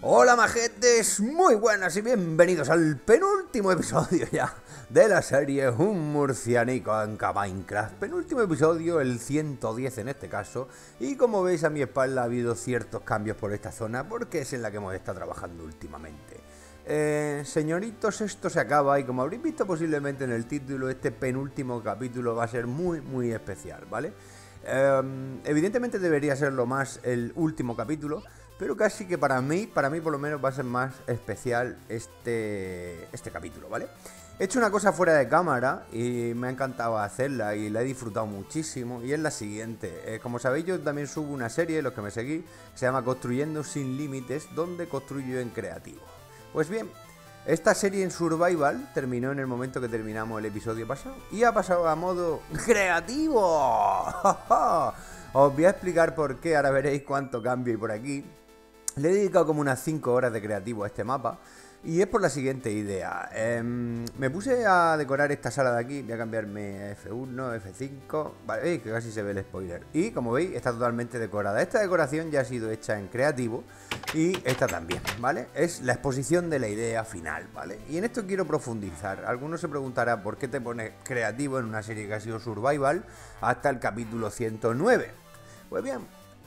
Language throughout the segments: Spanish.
Hola majetes, muy buenas y bienvenidos al penúltimo episodio ya de la serie Un murcianico en Minecraft. Penúltimo episodio, el 110 en este caso. Y como veis a mi espalda ha habido ciertos cambios por esta zona porque es en la que hemos estado trabajando últimamente. Señoritos, esto se acaba y como habréis visto posiblemente en el título, este penúltimo capítulo va a ser muy especial, ¿vale? Evidentemente debería ser lo más el último capítulo, pero casi que para mí por lo menos va a ser más especial este capítulo, ¿vale? He hecho una cosa fuera de cámara y me ha encantado hacerla y la he disfrutado muchísimo y es la siguiente. Como sabéis, yo también subo una serie, los que me seguís, que se llama Construyendo sin Límites, donde construyo en creativo. Pues bien, esta serie en Survival terminó en el momento que terminamos el episodio pasado y ha pasado a modo creativo. Os voy a explicar por qué, ahora veréis cuánto cambio hay por aquí. Le he dedicado como unas 5 horas de creativo a este mapa y es por la siguiente idea. Me puse a decorar esta sala de aquí, voy a cambiarme F1, F5, vale, que casi se ve el spoiler. Y como veis está totalmente decorada. Esta decoración ya ha sido hecha en creativo y esta también, ¿vale? Es la exposición de la idea final, ¿vale? Y en esto quiero profundizar. Algunos se preguntarán por qué te pones creativo en una serie que ha sido Survival hasta el capítulo 109. Pues bien,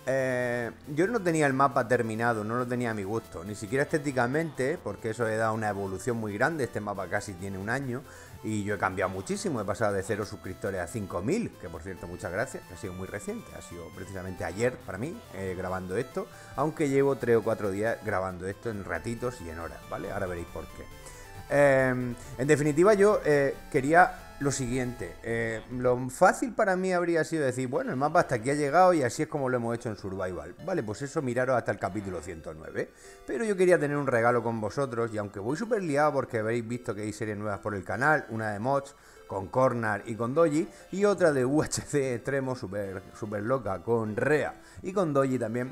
yo no tenía el mapa terminado, no lo tenía a mi gusto, ni siquiera estéticamente, porque eso he dado una evolución muy grande. Este mapa casi tiene un año y yo he cambiado muchísimo, he pasado de 0 suscriptores a 5000, que por cierto muchas gracias, que ha sido muy reciente, ha sido precisamente ayer para mí grabando esto, aunque llevo 3 o 4 días grabando esto en ratitos y en horas, ¿vale? Ahora veréis por qué. En definitiva yo quería lo siguiente, lo fácil para mí habría sido decir, bueno, el mapa hasta aquí ha llegado y así es como lo hemos hecho en Survival. Vale, pues eso, miraros hasta el capítulo 109. Pero yo quería tener un regalo con vosotros y aunque voy súper liado porque habéis visto que hay series nuevas por el canal, una de mods con Cornar y con Doji y otra de UHC extremo super loca con Rea y con Doji también.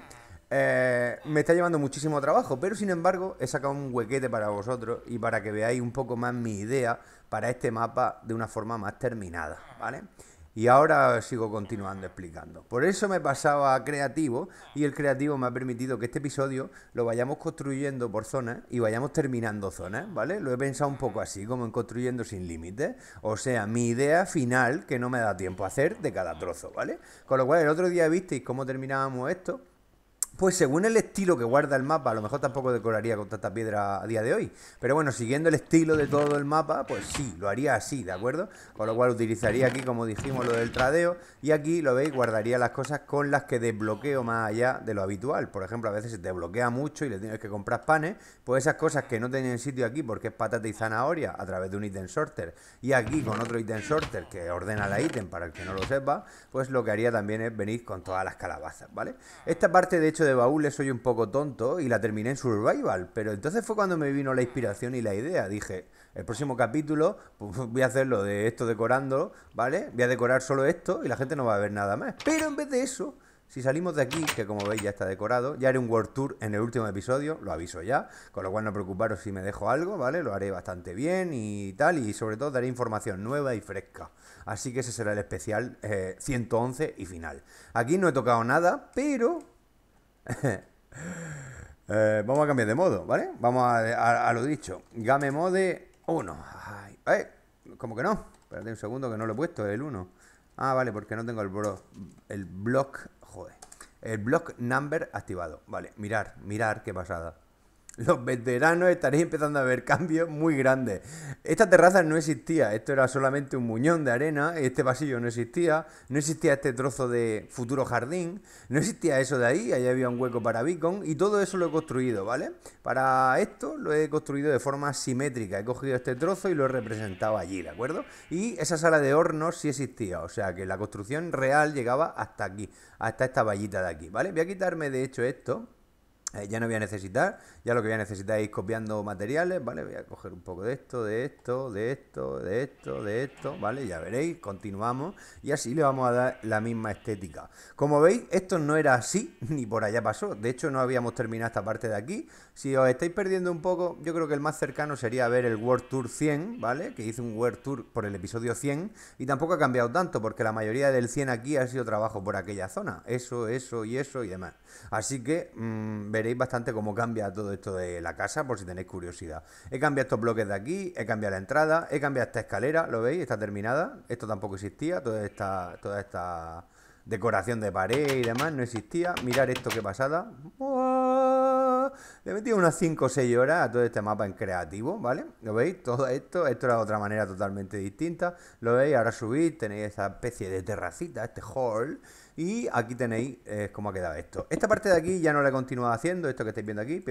Me está llevando muchísimo trabajo, pero sin embargo he sacado un huequete para vosotros y para que veáis un poco más mi idea para este mapa de una forma más terminada, ¿vale? Y ahora sigo continuando explicando. Por eso me he pasado a creativo y el creativo me ha permitido que este episodio lo vayamos construyendo por zonas y vayamos terminando zonas, ¿vale? Lo he pensado un poco así, como en Construyendo sin Límites. O sea, mi idea final que no me da tiempo a hacer de cada trozo, ¿vale? Con lo cual el otro día visteis cómo terminábamos esto. Pues según el estilo que guarda el mapa, a lo mejor tampoco decoraría con tanta piedra a día de hoy. Pero bueno, siguiendo el estilo de todo el mapa, pues sí, lo haría así, ¿de acuerdo? Con lo cual utilizaría aquí, como dijimos, lo del tradeo. Y aquí, lo veis, guardaría las cosas con las que desbloqueo más allá de lo habitual. Por ejemplo, a veces se te bloquea mucho y le tienes que comprar panes. Pues esas cosas que no tienen sitio aquí porque es patata y zanahoria a través de un item sorter. Y aquí con otro item sorter que ordena la ítem para el que no lo sepa, pues lo que haría también es venir con todas las calabazas, ¿vale? Esta parte de hecho de baúles soy un poco tonto y la terminé en Survival, pero entonces fue cuando me vino la inspiración y la idea. Dije, el próximo capítulo pues, voy a hacerlo de esto decorando, ¿vale? Voy a decorar solo esto y la gente no va a ver nada más. Pero en vez de eso, si salimos de aquí, que como veis ya está decorado, ya haré un World Tour en el último episodio, lo aviso ya, con lo cual no preocuparos si me dejo algo, ¿vale? Lo haré bastante bien y tal, y sobre todo daré información nueva y fresca. Así que ese será el especial 111 y final. Aquí no he tocado nada, pero vamos a cambiar de modo, ¿vale? Vamos a lo dicho. Game Mode 1. Ay, ¿cómo que no? Espérate un segundo que no lo he puesto, el 1. Ah, vale, porque no tengo el block, joder. El block number activado. Vale, mirar qué pasada. Los veteranos estaréis empezando a ver cambios muy grandes. Esta terraza no existía, esto era solamente un muñón de arena, este pasillo no existía este trozo de futuro jardín, no existía eso de ahí había un hueco para beacon y todo eso lo he construido, ¿vale? Para esto lo he construido de forma simétrica, he cogido este trozo y lo he representado allí, ¿de acuerdo? Y esa sala de hornos sí existía, o sea que la construcción real llegaba hasta aquí, hasta esta vallita de aquí, ¿vale? Voy a quitarme de hecho esto. Ya no voy a necesitar, ya lo que voy a necesitar es ir copiando materiales, ¿vale? Voy a coger un poco de esto, de esto, de esto, de esto, de esto, ¿vale? Ya veréis, continuamos y así le vamos a dar la misma estética. Como veis, esto no era así, ni por allá pasó, de hecho no habíamos terminado esta parte de aquí. Si os estáis perdiendo un poco, yo creo que el más cercano sería ver el World Tour 100, ¿vale? Que hice un World Tour por el episodio 100 y tampoco ha cambiado tanto porque la mayoría del 100 aquí ha sido trabajo por aquella zona, eso y demás. Así que veréis veréis bastante cómo cambia todo esto de la casa, por si tenéis curiosidad. He cambiado estos bloques de aquí, he cambiado la entrada, he cambiado esta escalera, ¿lo veis? Está terminada. Esto tampoco existía, toda esta decoración de pared y demás no existía. Mirar esto, qué pasada. ¡Uah! Le he metido unas 5 o 6 horas a todo este mapa en creativo, ¿vale? ¿Lo veis? Todo esto era de otra manera totalmente distinta. ¿Lo veis? Ahora subís, tenéis esa especie de terracita, este hall. Y aquí tenéis cómo ha quedado esto. Esta parte de aquí ya no la he continuado haciendo, esto que estáis viendo aquí.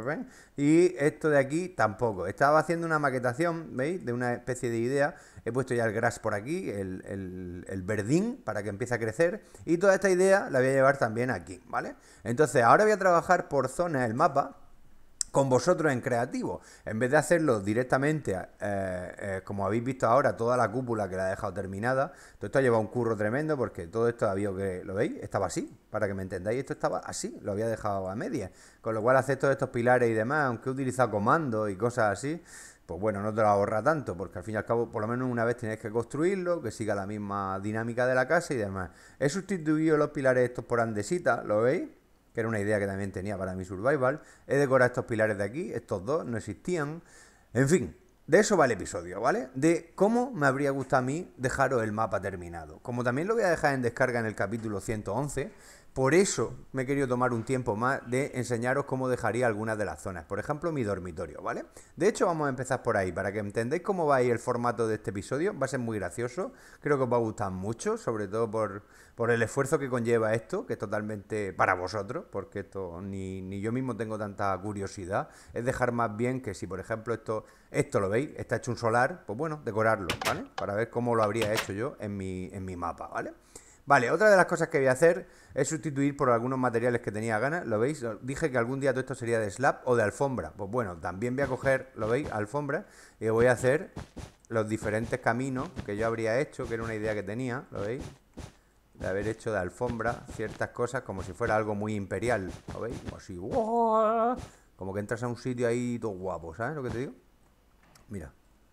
Y esto de aquí tampoco. Estaba haciendo una maquetación, ¿veis? De una especie de idea. He puesto ya el grass por aquí, el verdín, para que empiece a crecer. Y toda esta idea la voy a llevar también aquí, ¿vale? Entonces ahora voy a trabajar por zonas el mapa con vosotros en creativo, en vez de hacerlo directamente, como habéis visto ahora, toda la cúpula que la he dejado terminada. Todo esto ha llevado un curro tremendo porque todo esto había que, ¿lo veis? Estaba así, para que me entendáis, esto estaba así, lo había dejado a medias, con lo cual hacer todos estos pilares y demás, aunque he utilizado comandos y cosas así, pues bueno, no te lo ahorra tanto, porque al fin y al cabo, por lo menos una vez tenéis que construirlo, que siga la misma dinámica de la casa y demás. He sustituido los pilares estos por andesitas, ¿lo veis? Que era una idea que también tenía para mi survival. He decorado estos pilares de aquí, estos dos no existían. En fin, de eso va el episodio, ¿vale? De cómo me habría gustado a mí dejaros el mapa terminado. Como también lo voy a dejar en descarga en el capítulo 111, por eso me he querido tomar un tiempo más de enseñaros cómo dejaría algunas de las zonas. Por ejemplo, mi dormitorio, ¿vale? De hecho, vamos a empezar por ahí, para que entendáis cómo va a ir el formato de este episodio. Va a ser muy gracioso, creo que os va a gustar mucho, sobre todo por el esfuerzo que conlleva esto, que es totalmente para vosotros, porque esto ni yo mismo tengo tanta curiosidad. Es dejar más bien que si, por ejemplo, esto lo veis, está hecho un solar, pues bueno, decorarlo, ¿vale? Para ver cómo lo habría hecho yo en mi mapa, ¿vale? Vale, otra de las cosas que voy a hacer es sustituir por algunos materiales que tenía ganas, ¿lo veis? Dije que algún día todo esto sería de slab o de alfombra. Pues bueno, también voy a coger, ¿lo veis? Alfombra, y voy a hacer los diferentes caminos que yo habría hecho, que era una idea que tenía, ¿lo veis? De haber hecho de alfombra ciertas cosas como si fuera algo muy imperial, ¿lo veis? Como así, ¡wow! Como que entras a un sitio ahí todo guapo, ¿sabes lo que te digo? Mira.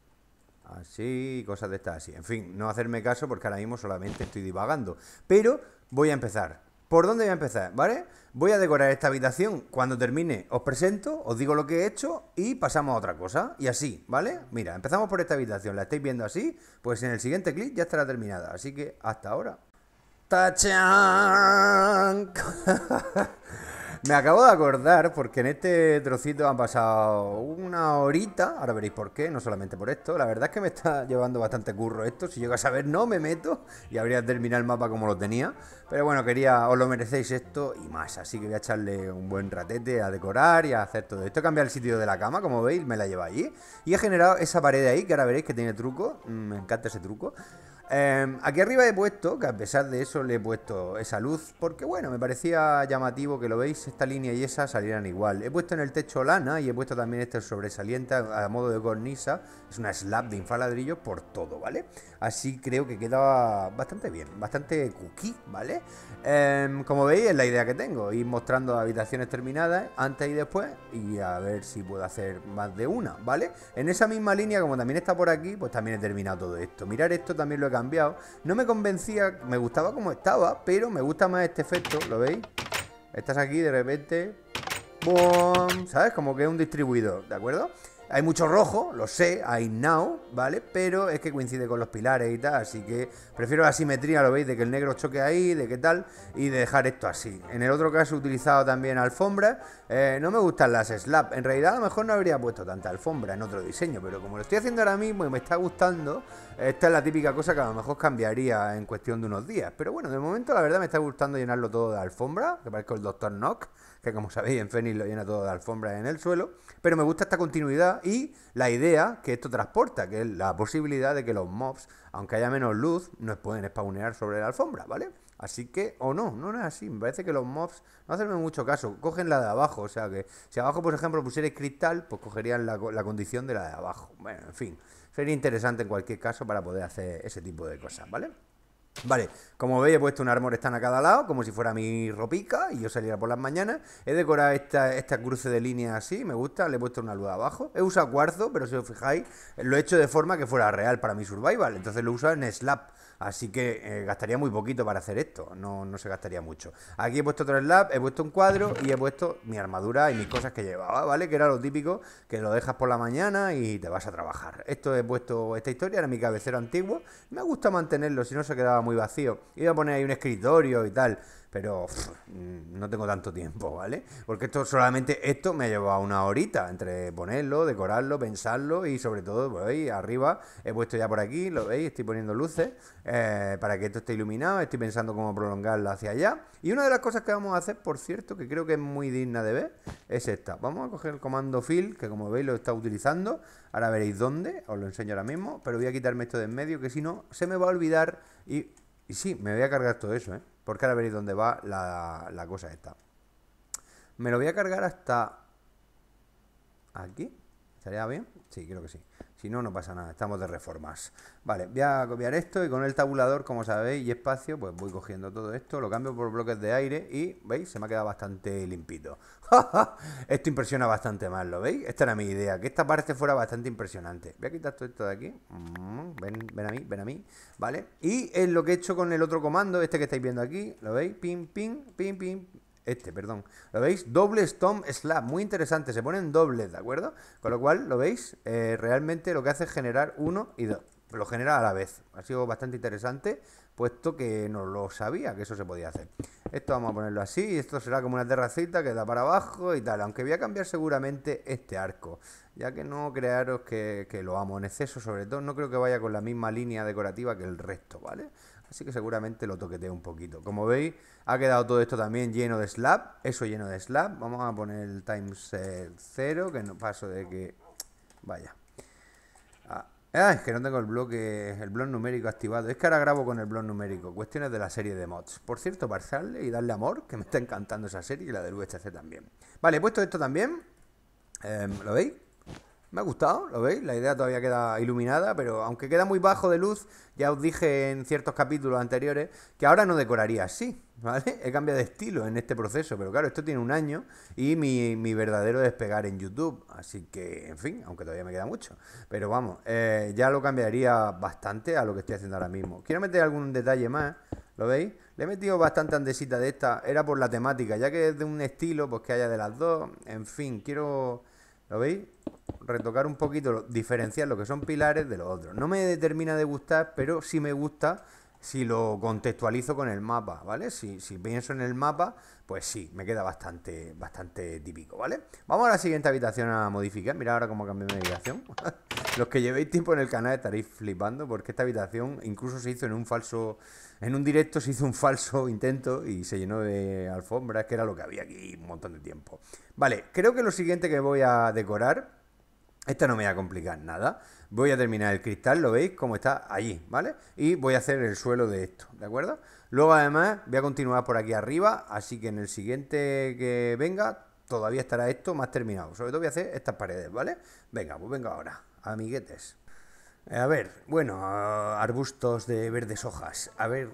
Así, cosas de estas así. En fin, no hacerme caso porque ahora mismo solamente estoy divagando. Pero voy a empezar. ¿Por dónde voy a empezar? ¿Vale? Voy a decorar esta habitación. Cuando termine os presento, os digo lo que he hecho y pasamos a otra cosa. Y así, ¿vale? Mira, empezamos por esta habitación. ¿La estáis viendo así? Pues en el siguiente clip ya estará terminada. Así que hasta ahora. ¡Tachán! Me acabo de acordar porque en este trocito han pasado una horita, ahora veréis por qué, no solamente por esto. La verdad es que me está llevando bastante curro esto, si llego a saber no me meto y habría terminado el mapa como lo tenía. Pero bueno, os lo merecéis esto y más, así que voy a echarle un buen ratete a decorar y a hacer todo esto. He cambiado el sitio de la cama, como veis, me la llevo allí y he generado esa pared de ahí, que ahora veréis que tiene truco, me encanta ese truco. Aquí arriba he puesto, que a pesar de eso le he puesto esa luz, porque bueno, me parecía llamativo que lo veis, esta línea y esa salieran igual. He puesto en el techo lana y he puesto también este sobresaliente a modo de cornisa, es una slab de infaladrillo por todo, ¿vale? Así creo que queda bastante bien, bastante cookie, ¿vale? Como veis es la idea que tengo, ir mostrando habitaciones terminadas antes y después y a ver si puedo hacer más de una, ¿vale? En esa misma línea, como también está por aquí, pues también he terminado todo esto. Mirar esto también lo he cambiado, no me convencía, me gustaba como estaba, pero me gusta más este efecto, ¿lo veis? Estás aquí de repente, ¡boom! ¿Sabes? Como que es un distribuidor, ¿de acuerdo? Hay mucho rojo, lo sé, I know, ¿vale? Pero es que coincide con los pilares y tal, así que prefiero la simetría, lo veis, de que el negro choque ahí, de qué tal, y de dejar esto así. En el otro caso he utilizado también alfombras, no me gustan las slab, en realidad a lo mejor no habría puesto tanta alfombra en otro diseño, pero como lo estoy haciendo ahora mismo y me está gustando, esta es la típica cosa que a lo mejor cambiaría en cuestión de unos días. Pero bueno, de momento la verdad me está gustando llenarlo todo de alfombra, que parezco el Dr. Knock, que como sabéis en Phoenix lo llena todo de alfombra en el suelo, pero me gusta esta continuidad y la idea que esto transporta, que es la posibilidad de que los mobs, aunque haya menos luz, no pueden spawnear sobre la alfombra, ¿vale? Así que, o no es así, me parece que los mobs, no hacen mucho caso, cogen la de abajo, o sea que si abajo por ejemplo pusierais cristal, pues cogerían la condición de la de abajo. Bueno, en fin, sería interesante en cualquier caso para poder hacer ese tipo de cosas, ¿vale? Vale, como veis he puesto un árbol stand a cada lado, como si fuera mi ropica y yo saliera por las mañanas. He decorado esta cruce de líneas así, me gusta, le he puesto una luz abajo. He usado cuarzo, pero si os fijáis, lo he hecho de forma que fuera real para mi survival. Entonces lo he usado en slab, así que gastaría muy poquito para hacer esto, no se gastaría mucho. Aquí he puesto otro slab, he puesto un cuadro y he puesto mi armadura y mis cosas que llevaba, ¿vale? Que era lo típico, que lo dejas por la mañana y te vas a trabajar. Esto he puesto, esta historia era mi cabecero antiguo. Me gusta mantenerlo, si no se quedaba muy vacío. Iba a poner ahí un escritorio y tal, pero no tengo tanto tiempo, ¿vale? Porque esto me ha llevado una horita entre ponerlo, decorarlo, pensarlo y sobre todo, ¿veis? Arriba he puesto ya por aquí, lo veis, estoy poniendo luces para que esto esté iluminado, estoy pensando cómo prolongarlo hacia allá. Y una de las cosas que vamos a hacer, por cierto, que creo que es muy digna de ver, es esta. Vamos a coger el comando fill, que como veis lo está utilizando. Ahora veréis dónde, os lo enseño ahora mismo, pero voy a quitarme esto de en medio, que si no se me va a olvidar y sí, me voy a cargar todo eso, ¿eh? Porque ahora veréis dónde va la cosa esta. Me lo voy a cargar hasta aquí. ¿Estaría bien? Sí, creo que sí. Si no, no pasa nada, estamos de reformas. Vale, voy a copiar esto y con el tabulador, como sabéis, y espacio, pues voy cogiendo todo esto, lo cambio por bloques de aire y, ¿veis? Se me ha quedado bastante limpito. Esto impresiona bastante más, ¿lo veis? Esta era mi idea, que esta parte fuera bastante impresionante. Voy a quitar todo esto de aquí. Ven a mí, ¿vale? Y es lo que he hecho con el otro comando, este que estáis viendo aquí, ¿lo veis? Pim, pim, pim, pim. Perdón. ¿Lo veis? Doble Stomp Slab. Muy interesante. Se ponen dobles, ¿de acuerdo? Con lo cual, ¿lo veis? Realmente lo que hace es generar uno y dos. Lo genera a la vez. Ha sido bastante interesante, puesto que no lo sabía que eso se podía hacer. Esto vamos a ponerlo así y esto será como una terracita que da para abajo y tal. Aunque voy a cambiar seguramente este arco, ya que no crearos que lo amo en exceso, sobre todo. No creo que vaya con la misma línea decorativa que el resto, ¿vale? Así que seguramente lo toqueteo un poquito. Como veis, ha quedado todo esto también lleno de slab. Eso lleno de slab. Vamos a poner el times 0, que no paso de que... Vaya. Es que no tengo el blog numérico activado. Es que ahora grabo con el blog numérico. Cuestiones de la serie de mods. Por cierto, pasarle y darle amor, que me está encantando esa serie y la del UHC también. Vale, he puesto esto también. ¿Lo veis? Me ha gustado, ¿lo veis? La idea todavía queda iluminada, pero aunque queda muy bajo de luz, ya os dije en ciertos capítulos anteriores que ahora no decoraría así, ¿vale? He cambiado de estilo en este proceso, pero claro, esto tiene un año y mi verdadero despegar en YouTube, así que, en fin, aunque todavía me queda mucho, pero vamos, ya lo cambiaría bastante a lo que estoy haciendo ahora mismo. Quiero meter algún detalle más, ¿lo veis? Le he metido bastante andesita de esta, era por la temática, ya que es de un estilo, pues que haya de las dos, en fin, quiero... ¿Lo veis? Retocar un poquito, diferenciar lo que son pilares de los otros. No me termina de gustar, pero sí me gusta si lo contextualizo con el mapa, ¿vale? Si pienso en el mapa, pues sí, me queda bastante típico, ¿vale? Vamos a la siguiente habitación a modificar. Mira ahora cómo cambié mi habitación. Los que llevéis tiempo en el canal estaréis flipando porque esta habitación incluso se hizo en un directo se hizo un falso intento y se llenó de alfombras, que era lo que había aquí un montón de tiempo. Vale, creo que lo siguiente que voy a decorar, esta no me va a complicar nada. Voy a terminar el cristal, lo veis como está allí, ¿vale? Y voy a hacer el suelo de esto, ¿de acuerdo? Luego además voy a continuar por aquí arriba, así que en el siguiente que venga todavía estará esto más terminado. Sobre todo voy a hacer estas paredes, ¿vale? Venga, pues venga ahora, amiguetes. A ver, bueno, arbustos de verdes hojas. A ver,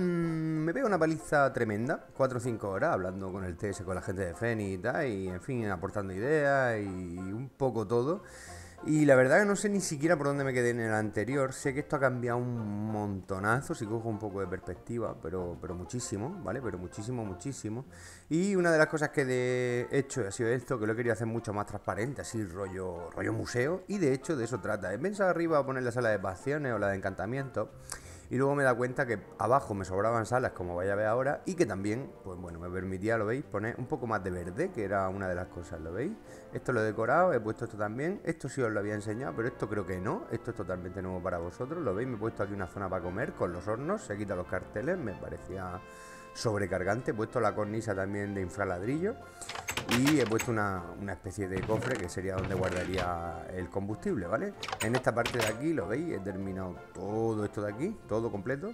me veo una paliza tremenda, 4 o 5 horas, hablando con el TS, con la gente de Feni y tal, y en fin, aportando ideas y un poco todo. Y la verdad que no sé ni siquiera por dónde me quedé en el anterior. Sé que esto ha cambiado un montonazo, si cojo un poco de perspectiva, pero muchísimo, ¿vale? Pero muchísimo. Y una de las cosas que he hecho ha sido esto, que lo he querido hacer mucho más transparente, así rollo museo. Y de hecho de eso trata. He pensado arriba poner la sala de pasiones o la de encantamiento. Y luego me da cuenta que abajo me sobraban salas, como vais a ver ahora, y que también, pues bueno, me permitía, lo veis, poner un poco más de verde, que era una de las cosas, ¿lo veis? Esto lo he decorado, he puesto esto también, esto sí os lo había enseñado, pero esto creo que no, esto es totalmente nuevo para vosotros, ¿lo veis? Me he puesto aquí una zona para comer con los hornos, se quitan los carteles, me parecía sobrecargante, he puesto la cornisa también de infraladrillo y he puesto una especie de cofre que sería donde guardaría el combustible, ¿vale? En esta parte de aquí, lo veis, he terminado todo esto de aquí, todo completo.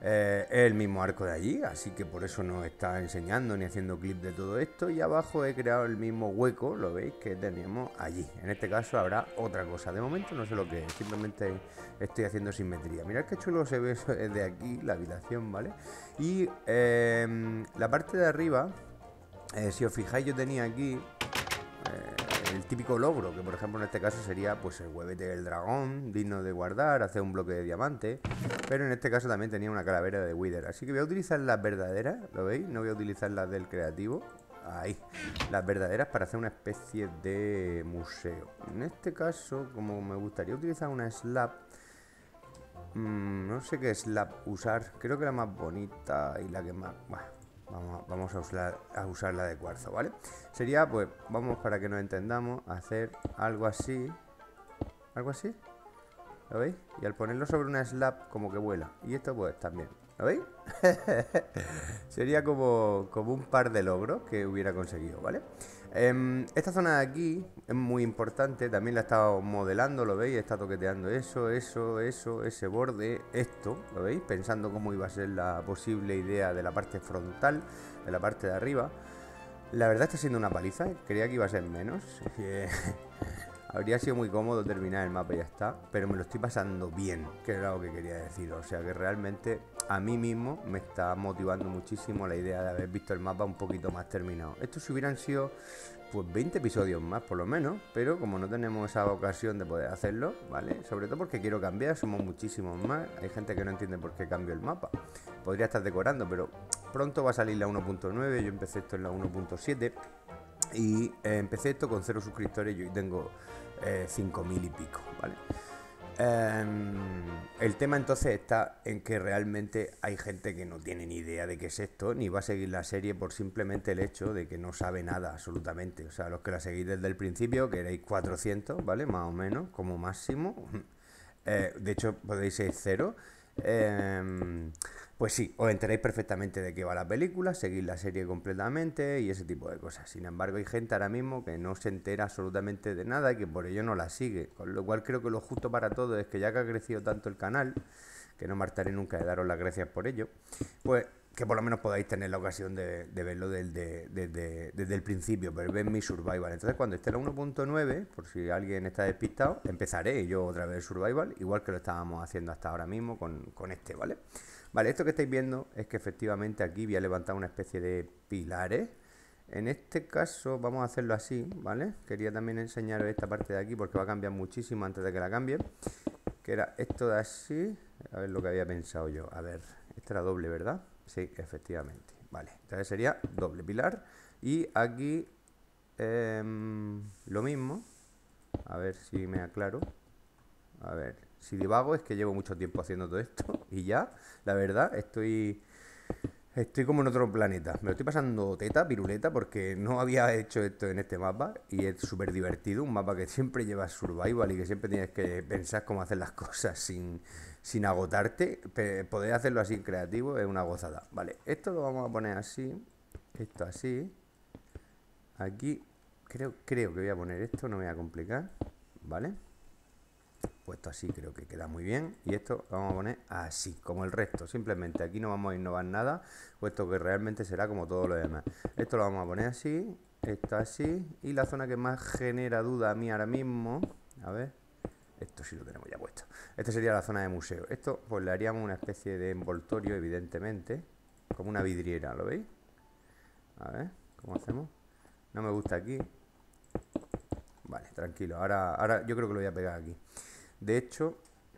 Es el mismo arco de allí, así que por eso no está enseñando ni haciendo clip de todo esto. Y abajo he creado el mismo hueco, lo veis, que teníamos allí. En este caso habrá otra cosa. De momento no sé lo que es, simplemente estoy haciendo simetría. Mirad qué chulo se ve eso desde aquí, la habitación, ¿vale? Y la parte de arriba, si os fijáis, yo tenía aquí el típico logro, que por ejemplo en este caso sería pues el huevete del dragón, digno de guardar, hacer un bloque de diamante, pero en este caso también tenía una calavera de Wither, así que voy a utilizar las verdaderas, ¿lo veis? No voy a utilizar las del creativo, ahí, las verdaderas para hacer una especie de museo. En este caso, como me gustaría utilizar una slab, no sé qué slab usar, creo que la más bonita y la que más... Vamos a usar la de cuarzo, ¿vale? Sería, pues, vamos para que nos entendamos, hacer algo así. ¿Algo así? ¿Lo veis? Y al ponerlo sobre una slab como que vuela. Y esto pues también. ¿Lo veis? Sería como un par de logros que hubiera conseguido, ¿vale? Esta zona de aquí es muy importante. También la he estado modelando, ¿lo veis? Está toqueteando eso, ese borde, esto, ¿lo veis? Pensando cómo iba a ser la posible idea de la parte frontal, de la parte de arriba. La verdad está siendo una paliza. Creía que iba a ser menos. Habría sido muy cómodo terminar el mapa y ya está, pero me lo estoy pasando bien, que era lo que quería decir. O sea que realmente a mí mismo me está motivando muchísimo la idea de haber visto el mapa un poquito más terminado. Estos hubieran sido pues 20 episodios más por lo menos, pero como no tenemos esa ocasión de poder hacerlo, ¿vale? Sobre todo porque quiero cambiar, somos muchísimos más. Hay gente que no entiende por qué cambio el mapa. Podría estar decorando, pero pronto va a salir la 1.9, yo empecé esto en la 1.7. Y empecé esto con 0 suscriptores y hoy tengo 5.000 y pico, ¿vale? El tema entonces está en que realmente hay gente que no tiene ni idea de qué es esto, ni va a seguir la serie por simplemente el hecho de que no sabe nada absolutamente. O sea, los que la seguís desde el principio, que erais 400, ¿vale? Más o menos, como máximo. De hecho, podéis ser 0. Pues sí, os enteráis perfectamente de qué va la película, seguís la serie completamente y ese tipo de cosas. Sin embargo, hay gente ahora mismo que no se entera absolutamente de nada y que por ello no la sigue. Con lo cual creo que lo justo para todo es que ya que ha crecido tanto el canal, que no me hartaré nunca de daros las gracias por ello, pues que por lo menos podáis tener la ocasión de verlo desde el principio, pero ver mi survival. Entonces cuando esté la 1.9, por si alguien está despistado, empezaré yo otra vez el survival, igual que lo estábamos haciendo hasta ahora mismo con este, ¿vale? Vale, esto que estáis viendo es que efectivamente aquí voy a levantar una especie de pilares. En este caso vamos a hacerlo así, ¿vale? Quería también enseñaros esta parte de aquí porque va a cambiar muchísimo antes de que la cambie. Que era esto de así. A ver lo que había pensado yo. A ver, esta era doble, ¿verdad? Sí, efectivamente. Vale, entonces sería doble pilar. Y aquí lo mismo. A ver si me aclaro. A ver, si divago es que llevo mucho tiempo haciendo todo esto. Y ya, la verdad, estoy como en otro planeta. Me lo estoy pasando teta, piruleta, porque no había hecho esto en este mapa. Y es súper divertido. Un mapa que siempre lleva survival y que siempre tienes que pensar cómo hacer las cosas sin agotarte. Poder hacerlo así en creativo es una gozada. Vale, esto lo vamos a poner así. Esto así. Aquí creo que voy a poner esto, no me voy a complicar. Vale. Puesto así creo que queda muy bien. Y esto lo vamos a poner así, como el resto. Simplemente aquí no vamos a innovar nada, puesto que realmente será como todo lo demás. Esto lo vamos a poner así, esto así. Y la zona que más genera duda a mí ahora mismo, a ver, esto sí lo tenemos ya puesto. Esta sería la zona de museo. Esto pues le haríamos una especie de envoltorio, evidentemente, como una vidriera, ¿lo veis? A ver, ¿cómo hacemos? No me gusta aquí. Vale, tranquilo. Ahora yo creo que lo voy a pegar aquí. De hecho...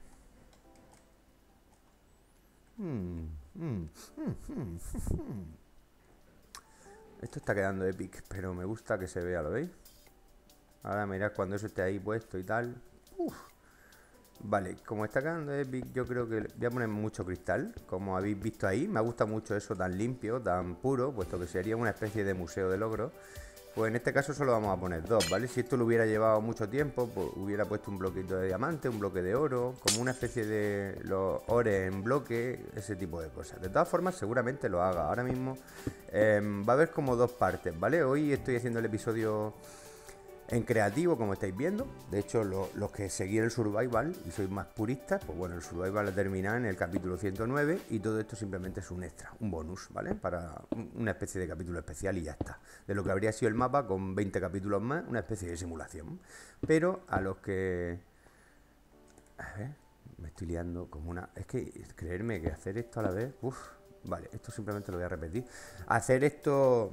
Esto está quedando epic, pero me gusta que se vea, ¿lo veis? Ahora mirad cuando eso esté ahí puesto y tal. Uf. Vale, como está quedando epic, yo creo que voy a poner mucho cristal, como habéis visto ahí. Me gusta mucho eso tan limpio, tan puro, puesto que sería una especie de museo de logros. Pues en este caso solo vamos a poner dos, ¿vale? Si esto lo hubiera llevado mucho tiempo, pues hubiera puesto un bloquito de diamante, un bloque de oro, como una especie de los ores en bloque, ese tipo de cosas. De todas formas, seguramente lo haga. Ahora mismo va a haber como dos partes, ¿vale? Hoy estoy haciendo el episodio en creativo, como estáis viendo. De hecho, los que seguís el Survival y sois más puristas, pues bueno, el Survival ha terminado en el capítulo 109 y todo esto simplemente es un extra, un bonus, ¿vale? Para una especie de capítulo especial y ya está. De lo que habría sido el mapa con 20 capítulos más, una especie de simulación. Pero a los que... A ver, me estoy liando como una... Es que creerme que hacer esto a la vez... Uf, vale, esto simplemente lo voy a repetir. Hacer esto...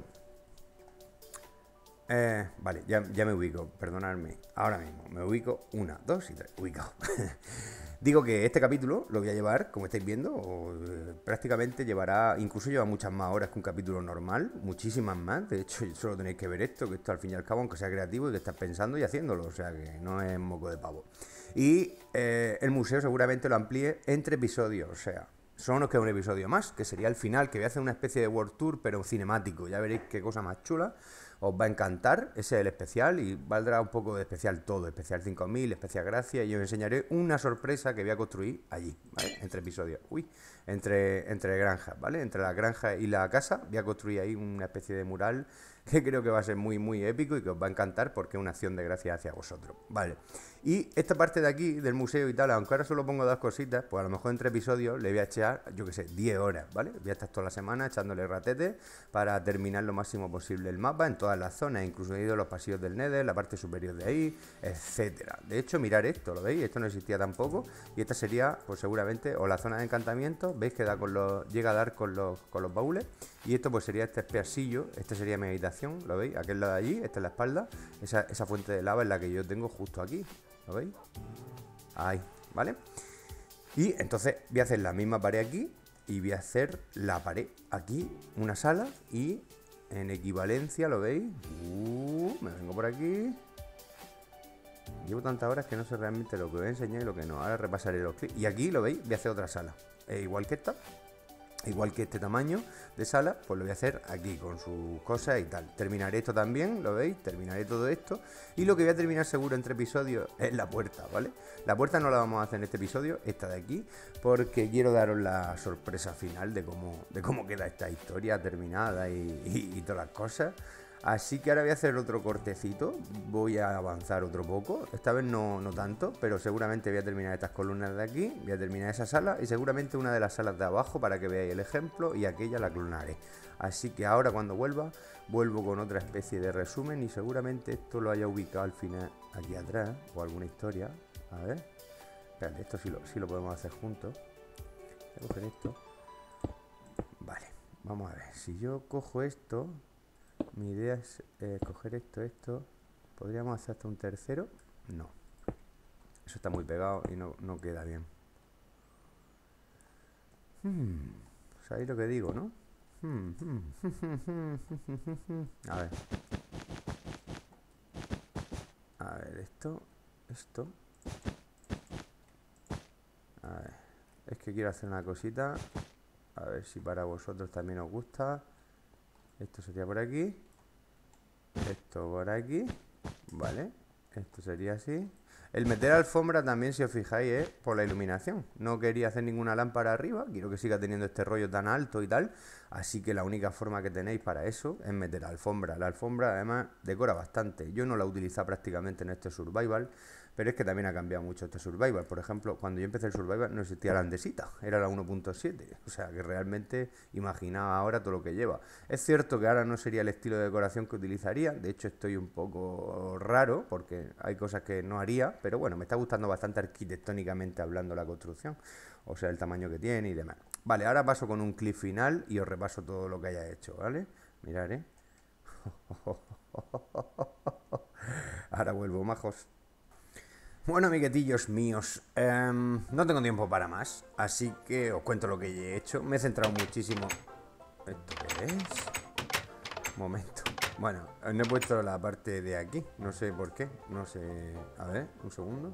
vale, ya me ubico, perdonadme. Ahora mismo, me ubico 1, 2 y 3, ubicado. Digo que este capítulo lo voy a llevar, como estáis viendo, prácticamente llevará, incluso lleva muchas más horas que un capítulo normal, muchísimas más. De hecho, solo tenéis que ver esto, que esto al fin y al cabo, aunque sea creativo, y que estás pensando y haciéndolo, o sea que no es moco de pavo. Y el museo seguramente lo amplíe entre episodios, o sea, solo nos queda un episodio más, que sería el final, que voy a hacer una especie de World Tour, pero cinemático. Ya veréis qué cosa más chula. Os va a encantar, ese es el especial y valdrá un poco de especial todo, especial 5000, especial gracia, y os enseñaré una sorpresa que voy a construir allí, ¿vale? Entre episodios, entre granjas, ¿vale? Entre la granja y la casa voy a construir ahí una especie de mural que creo que va a ser muy muy épico y que os va a encantar porque es una acción de gracia hacia vosotros, ¿vale? Y esta parte de aquí, del museo y tal, aunque ahora solo pongo 2 cositas, pues a lo mejor entre episodios le voy a echar, yo que sé, 10 horas, ¿vale? Voy a estar toda la semana echándole ratete para terminar lo máximo posible el mapa en todas las zonas, incluso he ido a los pasillos del Nether, la parte superior de ahí, etcétera. De hecho, mirar esto, ¿lo veis? Esto no existía tampoco y esta sería, pues seguramente, o la zona de encantamiento, ¿veis? Que da con llega a dar con los baúles, y esto pues sería este pasillo, este sería mi habitación, ¿lo veis? Aquel lado de allí, esta es la espalda, esa fuente de lava es la que yo tengo justo aquí. ¿Lo veis? Ahí, ¿vale? Y entonces voy a hacer la misma pared aquí y voy a hacer la pared aquí, una sala, y en equivalencia, ¿lo veis? Me vengo por aquí. Llevo tantas horas que no sé realmente lo que voy a enseñar y lo que no. Ahora repasaré los clips. Y aquí, ¿lo veis? Voy a hacer otra sala. Igual que esta. Igual que este tamaño de sala, pues lo voy a hacer aquí con sus cosas y tal. Terminaré esto también, ¿lo veis? Terminaré todo esto. Y lo que voy a terminar seguro entre episodios es la puerta, ¿vale? La puerta no la vamos a hacer en este episodio, esta de aquí, porque quiero daros la sorpresa final de cómo queda esta historia terminada y todas las cosas. Así que ahora voy a hacer otro cortecito, voy a avanzar otro poco, esta vez no tanto, pero seguramente voy a terminar estas columnas de aquí, voy a terminar esa sala y seguramente una de las salas de abajo para que veáis el ejemplo, y aquella la clonaré. Así que ahora cuando vuelvo con otra especie de resumen y seguramente esto lo haya ubicado al final aquí atrás o alguna historia. A ver, espérate, esto sí lo podemos hacer juntos. Voy a coger esto. Vale, vamos a ver, si yo cojo esto... Mi idea es coger esto. ¿Podríamos hacer hasta un tercero? No. Eso está muy pegado y no queda bien. ¿Sabéis lo que digo, no? A ver. A ver, esto. A ver. Es que quiero hacer una cosita. A ver si para vosotros también os gusta. Esto sería por aquí. Esto por aquí. Vale. Esto sería así. El meter alfombra también, si os fijáis, es por la iluminación. No quería hacer ninguna lámpara arriba. Quiero que siga teniendo este rollo tan alto y tal. Así que la única forma que tenéis para eso es meter alfombra. La alfombra además decora bastante. Yo no la utilizo prácticamente en este Survival, pero es que también ha cambiado mucho este Survival. Por ejemplo, cuando yo empecé el Survival no existía la andesita, era la 1.7. O sea que realmente imaginaba ahora todo lo que lleva. Es cierto que ahora no sería el estilo de decoración que utilizaría. De hecho estoy un poco raro porque hay cosas que no haría. Pero bueno, me está gustando bastante arquitectónicamente hablando la construcción. O sea, el tamaño que tiene y demás. Vale, ahora paso con un clip final y os repaso todo lo que haya hecho, ¿vale? Mirad, ¿eh? Ahora vuelvo, majos. Bueno, amiguetillos míos, no tengo tiempo para más, así que os cuento lo que he hecho. Me he centrado muchísimo... ¿Esto qué es? Momento. Bueno, no he puesto la parte de aquí, no sé por qué, no sé... A ver, un segundo.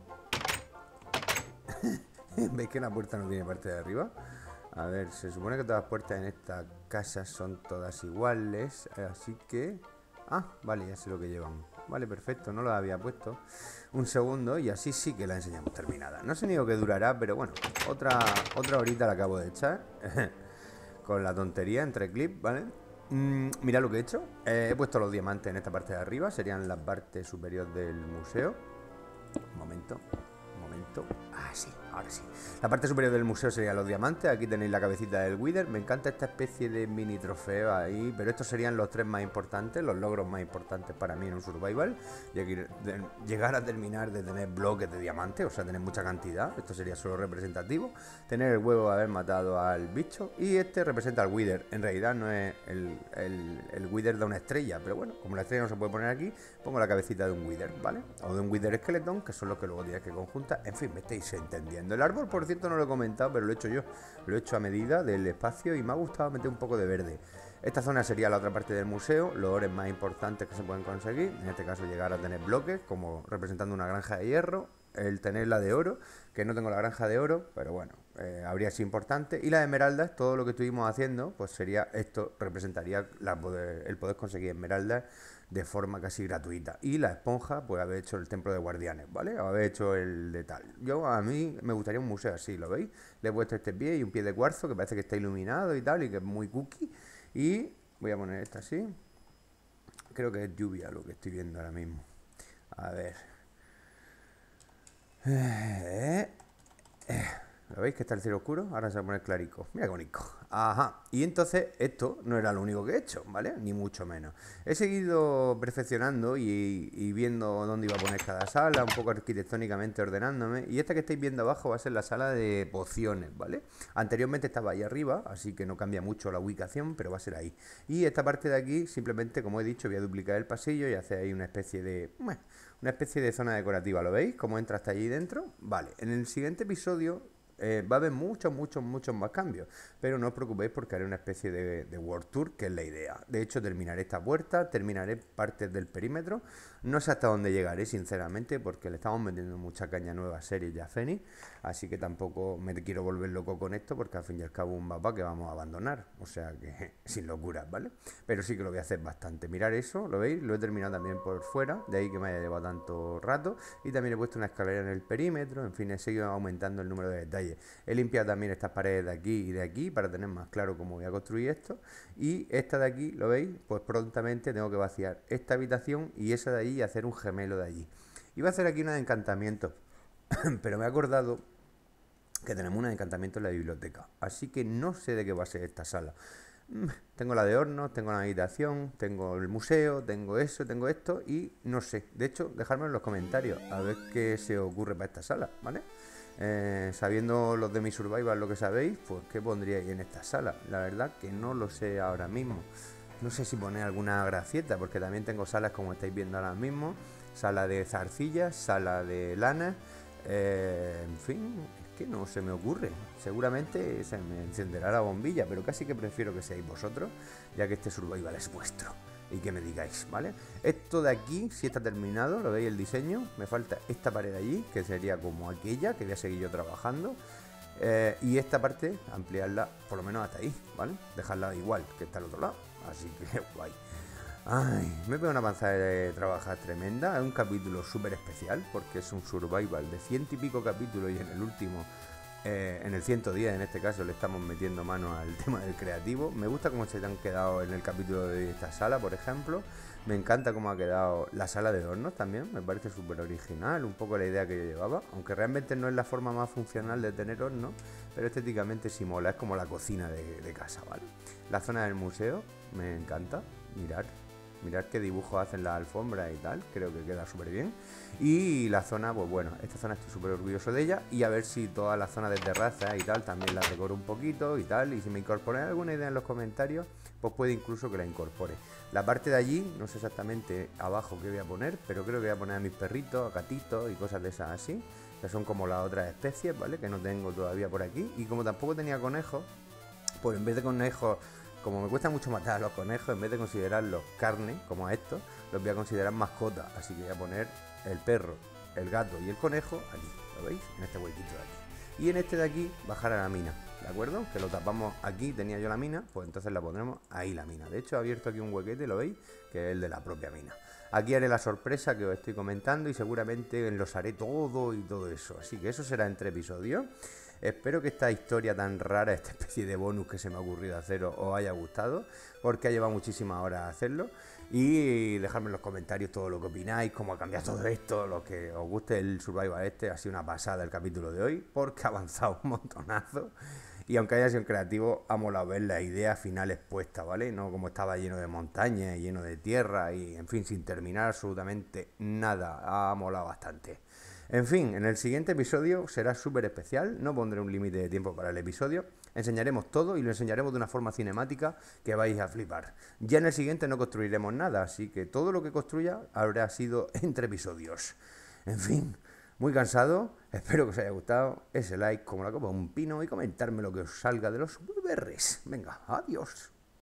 ¿Veis que la puerta no tiene parte de arriba? A ver, se supone que todas las puertas en esta casa son todas iguales, así que... Ah, vale, ya sé lo que llevan. Vale, perfecto, no lo había puesto. Un segundo y así sí que la enseñamos terminada. No sé ni lo que durará, pero bueno, otra horita la acabo de echar. Con la tontería entre clips, ¿vale? Mira lo que he hecho. He puesto los diamantes en esta parte de arriba, serían la parte superior del museo. Un momento, un momento. Ah, sí, ahora sí. La parte superior del museo serían los diamantes. Aquí tenéis la cabecita del Wither. Me encanta esta especie de mini trofeo ahí. Pero estos serían los tres más importantes, los logros más importantes para mí en un survival. Llegar a terminar de tener bloques de diamantes, o sea, tener mucha cantidad. Esto sería solo representativo. Tener el huevo de haber matado al bicho. Y este representa al Wither. En realidad no es el Wither de una estrella. Pero bueno, como la estrella no se puede poner aquí, pongo la cabecita de un Wither, ¿vale? O de un Wither Skeleton, que son los que luego tienes que conjuntar. En fin, me estáis entendiendo. El árbol, por cierto, no lo he comentado, pero lo he hecho yo. Lo he hecho a medida del espacio y me ha gustado meter un poco de verde. Esta zona sería la otra parte del museo, los ores más importantes que se pueden conseguir. En este caso llegar a tener bloques, como representando una granja de hierro. El tener la de oro, que no tengo la granja de oro, pero bueno, habría sido importante. Y la de esmeraldas, todo lo que estuvimos haciendo, pues sería esto, representaría el poder conseguir esmeraldas de forma casi gratuita. Y la esponja, pues haber hecho el templo de guardianes, ¿vale? O haber hecho el de tal. A mí me gustaría un museo así, ¿lo veis? Le he puesto este pie y un pie de cuarzo que parece que está iluminado y tal, y que es muy cookie. Y voy a poner esta así. Creo que es lluvia lo que estoy viendo ahora mismo. A ver. ¿Lo veis que está el cielo oscuro? Ahora se va a poner clarico. Mira qué bonito. Ajá. Y entonces esto no era lo único que he hecho, ¿vale? Ni mucho menos. He seguido perfeccionando y viendo dónde iba a poner cada sala, un poco arquitectónicamente ordenándome. Y esta que estáis viendo abajo va a ser la sala de pociones, ¿vale? Anteriormente estaba ahí arriba, así que no cambia mucho la ubicación, pero va a ser ahí. Y esta parte de aquí, simplemente, como he dicho, voy a duplicar el pasillo y hacer ahí una especie de... una especie de zona decorativa, ¿lo veis? ¿Cómo entra hasta allí dentro? Vale, en el siguiente episodio va a haber muchos más cambios. Pero no os preocupéis porque haré una especie de World Tour, que es la idea. De hecho, terminaré esta puerta, terminaré partes del perímetro. No sé hasta dónde llegaré, sinceramente, porque le estamos metiendo mucha caña a nuevas series ya a Fenix. Así que tampoco me quiero volver loco con esto, porque al fin y al cabo es un mapa que vamos a abandonar. O sea que sin locuras, ¿vale? Pero sí que lo voy a hacer bastante. Mirar eso, ¿lo veis? Lo he terminado también por fuera, de ahí que me haya llevado tanto rato. Y también he puesto una escalera en el perímetro. En fin, he seguido aumentando el número de detalles. He limpiado también estas paredes de aquí y de aquí para tener más claro cómo voy a construir esto. Y esta de aquí, ¿lo veis? Pues prontamente tengo que vaciar esta habitación y esa de allí y hacer un gemelo de allí. Iba a hacer aquí una de encantamientos, pero me he acordado que tenemos una de encantamientos en la biblioteca. Así que no sé de qué va a ser esta sala. Tengo la de hornos, tengo la habitación, tengo el museo, tengo eso, tengo esto y no sé. De hecho, dejadme en los comentarios a ver qué se os ocurre para esta sala, ¿vale? Sabiendo los de mi survival lo que sabéis, pues qué pondríais en esta sala. La verdad que no lo sé ahora mismo. No sé si poner alguna gracieta, porque también tengo salas como estáis viendo ahora mismo. Sala de zarcillas, sala de lana. En fin, es que no se me ocurre. Seguramente se me encenderá la bombilla, pero casi que prefiero que seáis vosotros, ya que este survival es vuestro. Y que me digáis, ¿vale? Esto de aquí sí está terminado, lo veis el diseño. Me falta esta pared de allí, que sería como aquella, que voy a seguir yo trabajando. Y esta parte, ampliarla por lo menos hasta ahí, ¿vale? Dejarla igual que está al otro lado. Así que guay. Ay, me pego una panza de trabajar tremenda. Es un capítulo súper especial porque es un survival de 100 y pico capítulos y en el último, en el 110 en este caso, le estamos metiendo mano al tema del creativo. Me gusta cómo se han quedado en el capítulo de esta sala, por ejemplo. Me encanta cómo ha quedado la sala de hornos también. Me parece súper original, un poco la idea que yo llevaba. Aunque realmente no es la forma más funcional de tener hornos, pero estéticamente sí mola. Es como la cocina de casa, ¿vale? La zona del museo me encanta. Mirad qué dibujos hacen las alfombras y tal, creo que queda súper bien. Y la zona, pues bueno, esta zona estoy súper orgulloso de ella. Y a ver si toda la zona de terraza y tal también la decoro un poquito y tal. Y si me incorporáis alguna idea en los comentarios, pues puede incluso que la incorpore. La parte de allí, no sé exactamente abajo qué voy a poner, pero creo que voy a poner a mis perritos, a gatitos y cosas de esas así, que son como las otras especies, ¿vale? Que no tengo todavía por aquí. Y como tampoco tenía conejos, pues en vez de conejos... Como me cuesta mucho matar a los conejos, en vez de considerarlos carne, como a estos, los voy a considerar mascotas. Así que voy a poner el perro, el gato y el conejo aquí, ¿lo veis? En este huequito de aquí. Y en este de aquí, bajar a la mina, ¿de acuerdo? Que lo tapamos aquí, tenía yo la mina, pues entonces la pondremos ahí la mina. De hecho, he abierto aquí un huequete, ¿lo veis? Que es el de la propia mina. Aquí haré la sorpresa que os estoy comentando y seguramente los haré todo y todo eso. Así que eso será en 3 episodios. Espero que esta historia tan rara, esta especie de bonus que se me ha ocurrido haceros, os haya gustado, porque ha llevado muchísimas horas hacerlo. Y dejadme en los comentarios todo lo que opináis, cómo ha cambiado todo esto, lo que os guste el Survival este. Ha sido una pasada el capítulo de hoy, porque ha avanzado un montonazo. Y aunque haya sido creativo, ha molado ver la idea final expuesta, ¿vale? No como estaba lleno de montañas, lleno de tierra y, en fin, sin terminar absolutamente nada. Ha molado bastante. En fin, en el siguiente episodio será súper especial, no pondré un límite de tiempo para el episodio, enseñaremos todo y lo enseñaremos de una forma cinemática que vais a flipar. Ya en el siguiente no construiremos nada, así que todo lo que construya habrá sido entre episodios. En fin, muy cansado, espero que os haya gustado, ese like como la copa de un pino y comentarme lo que os salga de los berres. Venga, adiós.